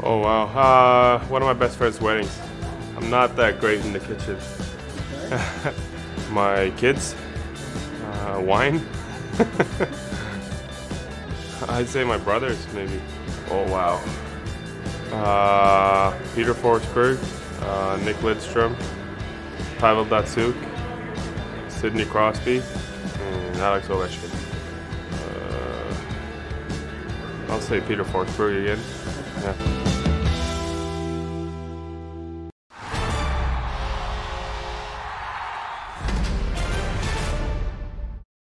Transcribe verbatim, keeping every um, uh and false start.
Oh wow, uh, one of my best friend's weddings. I'm not that great in the kitchen. My kids, uh, wine. I'd say my brothers maybe. Oh wow. Uh, Peter Forsberg, uh, Nick Lidstrom, Pavel Datsyuk, Sidney Crosby, and Alex Ovechkin. Uh, I'll say Peter Forsberg again. Yeah.